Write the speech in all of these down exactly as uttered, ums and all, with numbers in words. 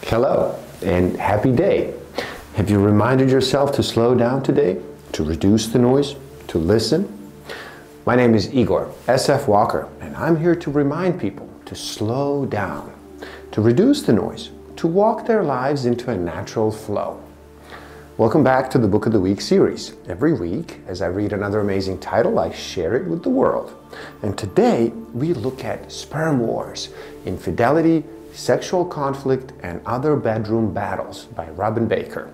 Hello and happy day. Have you reminded yourself to slow down today, to reduce the noise, to listen? My name is Igor S F Walker, and I'm here to remind people to slow down, to reduce the noise, to walk their lives into a natural flow. Welcome back to the Book of the Week series. Every week, as I read another amazing title, I share it with the world. And today, we look at Sperm Wars, Infidelity, Sexual Conflict, and Other Bedroom Battles by Robin Baker.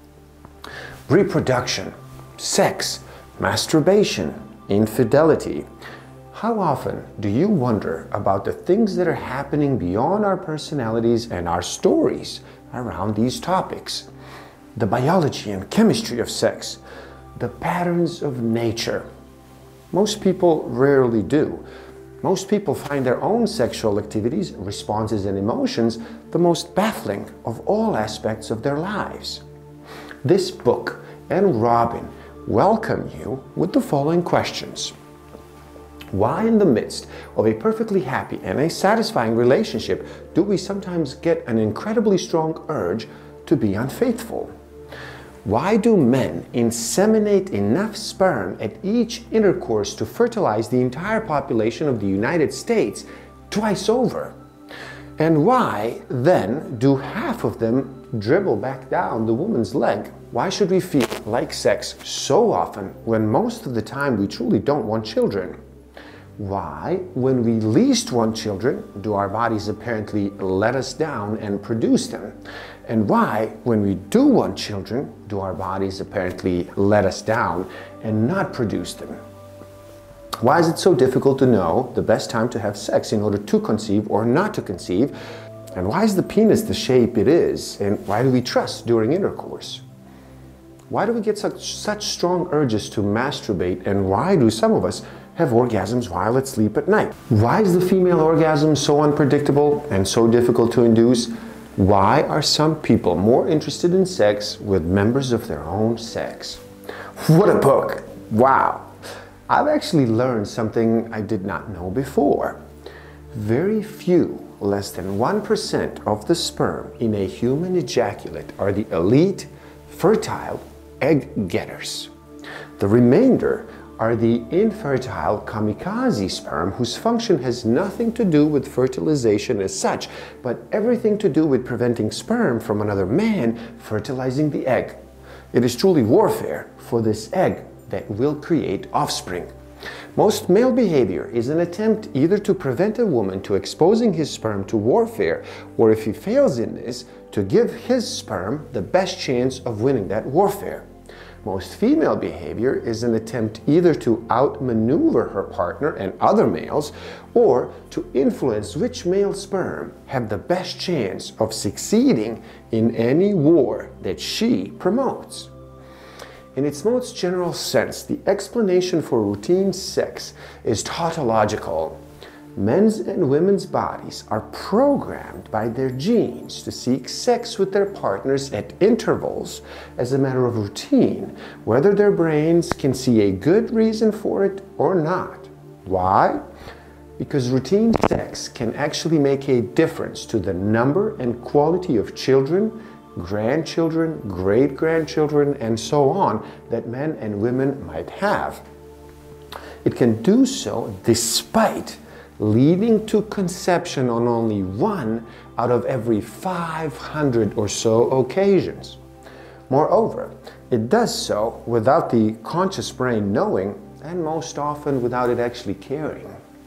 Reproduction, sex, masturbation, infidelity. How often do you wonder about the things that are happening beyond our personalities and our stories around these topics? The biology and chemistry of sex, the patterns of nature. Most people rarely do. Most people find their own sexual activities, responses, and emotions the most baffling of all aspects of their lives. This book and Robin welcome you with the following questions. Why in the midst of a perfectly happy and a satisfying relationship do we sometimes get an incredibly strong urge to be unfaithful? Why do men inseminate enough sperm at each intercourse to fertilize the entire population of the United States twice over? And why then do half of them dribble back down the woman's leg? Why should we feel like sex so often when most of the time we truly don't want children? Why, when we least want children, do our bodies apparently let us down and produce them? And why, when we do want children, do our bodies apparently let us down and not produce them? Why is it so difficult to know the best time to have sex in order to conceive or not to conceive? And why is the penis the shape it is? And why do we trust during intercourse? Why do we get such, such strong urges to masturbate? And why do some of us have orgasms while asleep at night? Why is the female orgasm so unpredictable and so difficult to induce? Why are some people more interested in sex with members of their own sex? What a book! Wow! I've actually learned something I did not know before. Very few, less than one percent of the sperm in a human ejaculate are the elite, fertile egg getters. The remainder are the infertile kamikaze sperm whose function has nothing to do with fertilization as such, but everything to do with preventing sperm from another man fertilizing the egg. It is truly warfare for this egg that will create offspring. Most male behavior is an attempt either to prevent a woman to exposing his sperm to warfare, or if he fails in this, to give his sperm the best chance of winning that warfare. Most female behavior is an attempt either to outmaneuver her partner and other males, or to influence which male sperm have the best chance of succeeding in any war that she promotes. In its most general sense, the explanation for routine sex is tautological. Men's and women's bodies are programmed by their genes to seek sex with their partners at intervals as a matter of routine, whether their brains can see a good reason for it or not. Why? Because routine sex can actually make a difference to the number and quality of children, grandchildren, great-grandchildren, and so on that men and women might have. It can do so despite leading to conception on only one out of every five hundred or so occasions. Moreover, it does so without the conscious brain knowing, and most often without it actually caring.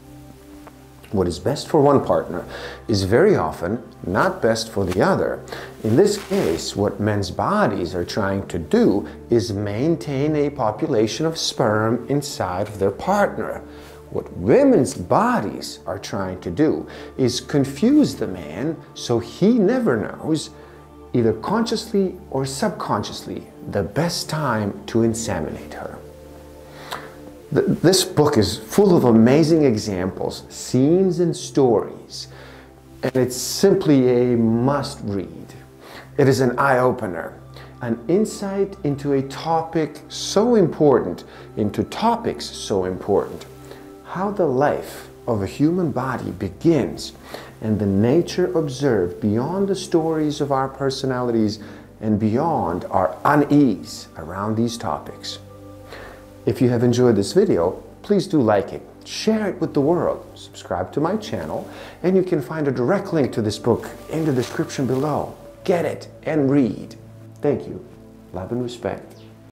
What is best for one partner is very often not best for the other. In this case, what men's bodies are trying to do is maintain a population of sperm inside of their partner. What women's bodies are trying to do is confuse the man so he never knows, either consciously or subconsciously, the best time to inseminate her. This book is full of amazing examples, scenes, and stories, and it's simply a must-read. It is an eye-opener, an insight into a topic so important, into topics so important. How the life of a human body begins, and the nature observed beyond the stories of our personalities and beyond our unease around these topics. If you have enjoyed this video, please do like it, share it with the world, subscribe to my channel, and you can find a direct link to this book in the description below. Get it and read. Thank you. Love and respect.